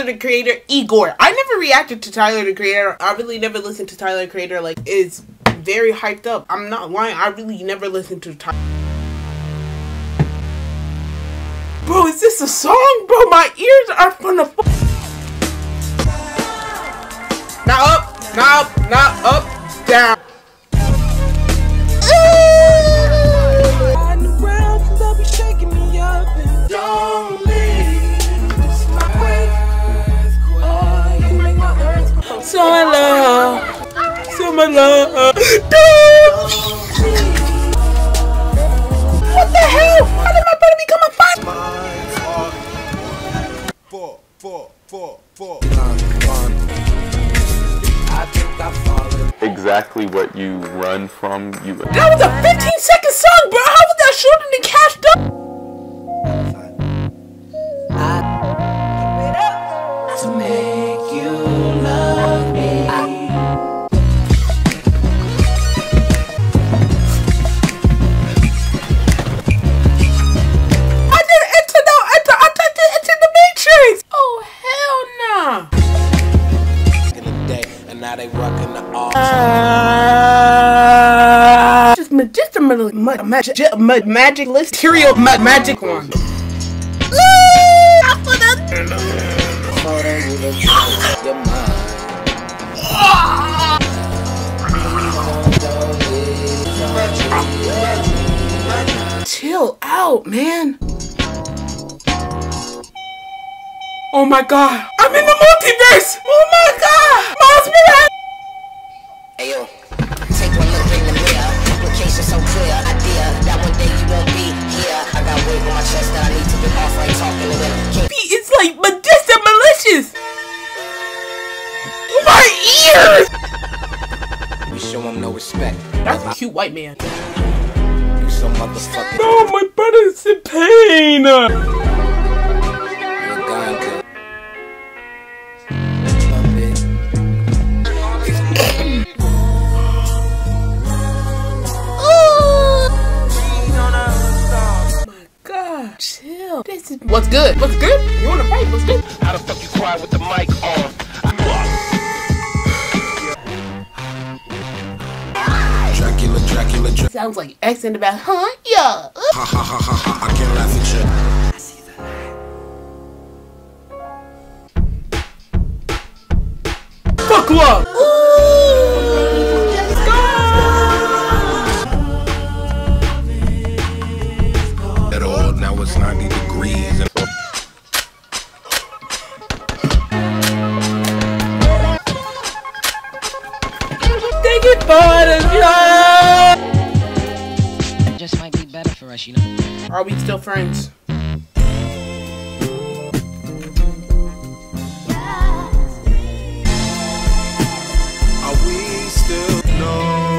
Tyler the Creator, Igor. I never reacted to Tyler the Creator. I really never listened to Tyler the Creator. Like, it's very hyped up. I'm not lying. I really never listened to Tyler. Bro, is this a song? Bro, my ears are gonna Now up, now up, now up, down. So my love, what the hell? How did my brother become a fight? Exactly what you run from. That was a 15-second song, bro. How was that shorter than Cash Doll? To make you love me. I didn't enter no enter. I typed it into the Matrix. Oh hell nah. In the day, and now they rocking the all. Just a magic list. Material magic one. Chill out, man. Oh my god. I'm in the multiverse. Oh my god. Miles Morales. Ayo, take one look in the mirror. Implication so clear. Idea that one day you won't be here. I got weight on my chest that I need to get off. I ain't talking to them. It's like Medusa malicious. My ears. We show them no respect. That's a cute white man. You so motherfucking. Oh, my brother's in pain. You're gone, kid. Chill. This is what's good. What's good? You wanna fight? What's good? How the fuck you quiet with the mic on? Dracula. Sounds like X in the back, huh? Yeah. Ha ha ha ha ha! I can't laugh at you. I see that. Fuck love. Ooh, let's go. At all, now it's 90 degrees. And Thank you for the job. Just might be better for us, you know. Are we still friends? are we still no?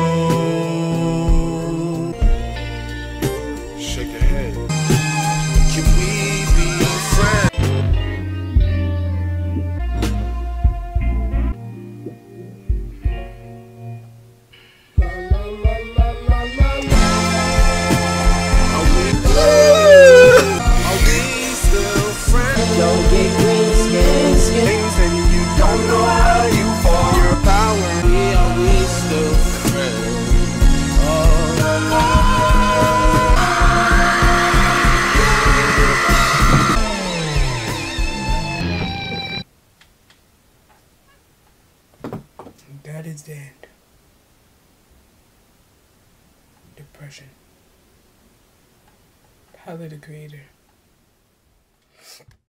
Shake your head. Can we be friends? That is the end. Depression. Tyler the Creator.